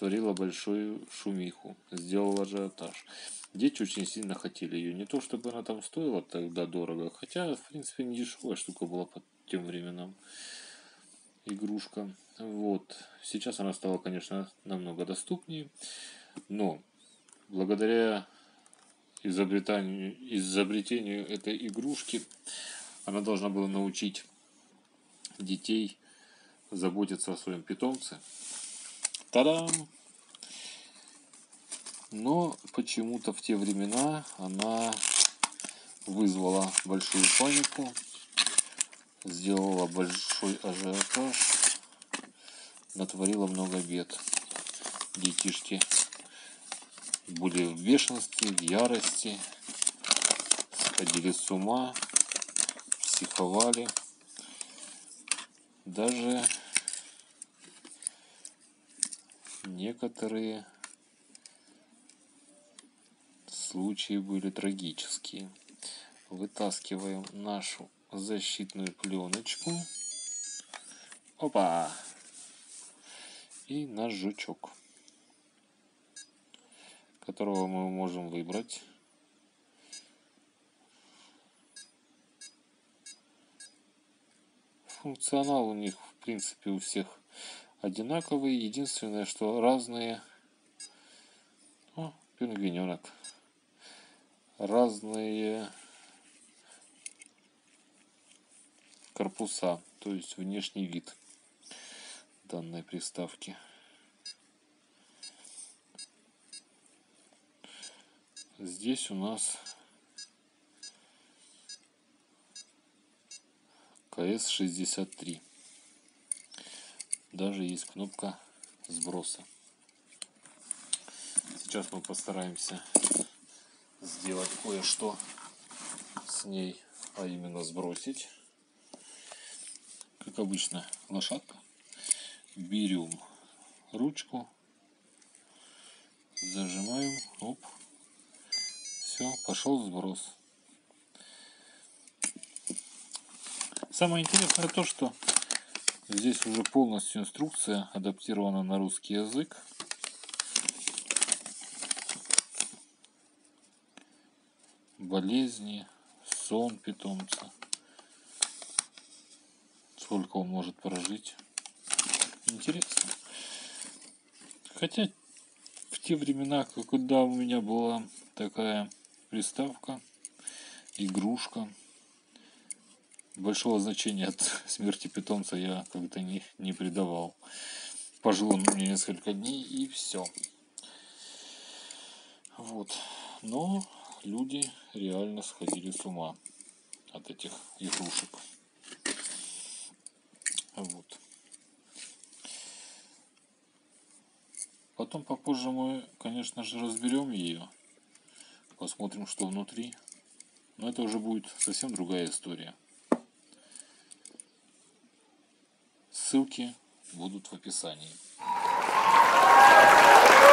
натворила большую шумиху, сделала ажиотаж. Дети очень сильно хотели ее. Не то, чтобы она там стоила тогда дорого, хотя, в принципе, не дешевая штука была по тем временам. Игрушка. Вот. Сейчас она стала, конечно, намного доступнее, но благодаря изобретению этой игрушки она должна была научить детей заботиться о своем питомце. Та-дам! Но почему-то в те времена она вызвала большую панику, сделала большой ажиотаж, натворила много бед. Детишки были в бешенстве, в ярости, сходили с ума, психовали. Даже некоторые случаи были трагические. Вытаскиваем нашу защитную пленочку. Опа! И наш жучок, которого мы можем выбрать. Функционал у них, в принципе, у всех одинаковый. Единственное, что разные... О, пингвиненок. Разные корпуса, то есть внешний вид данной приставки. Здесь у нас КС-63. Даже есть кнопка сброса. Сейчас мы постараемся сделать кое-что с ней, а именно сбросить. Как обычно, лошадка. Берем ручку, зажимаем, оп, все, пошел сброс. Самое интересное то, что здесь уже полностью инструкция адаптирована на русский язык. Болезни, сон питомца, сколько он может прожить. Интересно. Хотя в те времена, когда у меня была такая приставка, игрушка, большого значения от смерти питомца я как-то не придавал. Пожил он мне несколько дней и все. Вот. Но люди реально сходили с ума от этих игрушек. Вот. Потом попозже мы, конечно же, разберем ее, посмотрим, что внутри. Но это уже будет совсем другая история. Ссылки будут в описании.